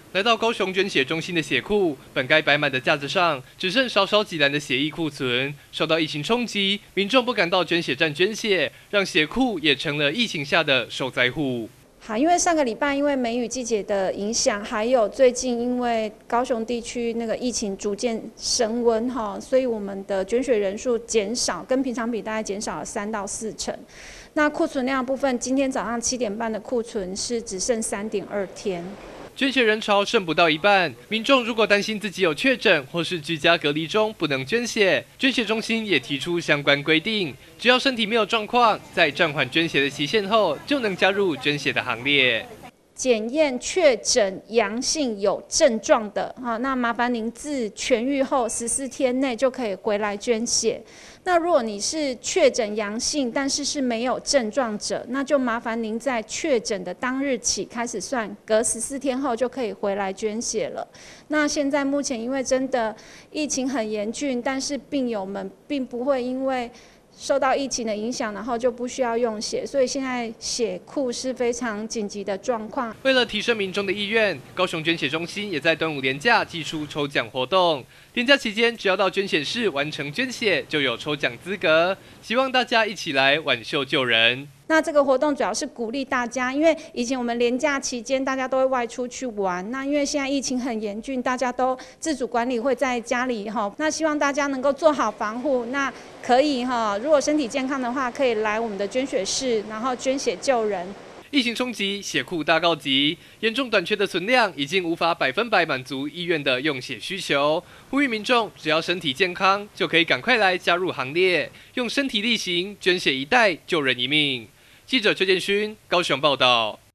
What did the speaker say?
来到高雄捐血中心的血库，本该摆满的架子上，只剩少少几篮的血液库存。受到疫情冲击，民众不敢到捐血站捐血，让血库也成了疫情下的受灾户。 好，因为上个礼拜因为梅雨季节的影响，还有最近因为高雄地区那个疫情逐渐升温哈，所以我们的捐血人数减少，跟平常比大概减少了3到4成。那库存量部分，今天早上7点半的库存是只剩3.2天。 捐血人潮剩不到一半，民众如果担心自己有确诊或是居家隔离中不能捐血，捐血中心也提出相关规定，只要身体没有状况，在暂缓捐血的期限后，就能加入捐血的行列。 检验确诊阳性有症状的，那麻烦您自痊愈后14天内就可以回来捐血。那如果你是确诊阳性，但是没有症状者，那就麻烦您在确诊的当日起开始算，隔14天后就可以回来捐血了。那现在目前因为真的疫情很严峻，但是病友们并不会因为受到疫情的影响，然后就不需要用血，所以现在血库是非常紧急的状况。 为了提升民众的意愿，高雄捐血中心也在端午连假祭出抽奖活动。连假期间，只要到捐血室完成捐血，就有抽奖资格。希望大家一起来挽救救人。 那这个活动主要是鼓励大家，因为以前我们连假期间大家都会外出去玩，那因为现在疫情很严峻，大家都自主管理会在家里哈，那希望大家能够做好防护，那可以哈，如果身体健康的话，可以来我们的捐血室，然后捐血救人。 疫情冲击，血库大告急，严重短缺的存量已经无法100%满足医院的用血需求。呼吁民众只要身体健康，就可以赶快来加入行列，用身体力行，捐血一代救人一命。记者邱建勋高雄报道。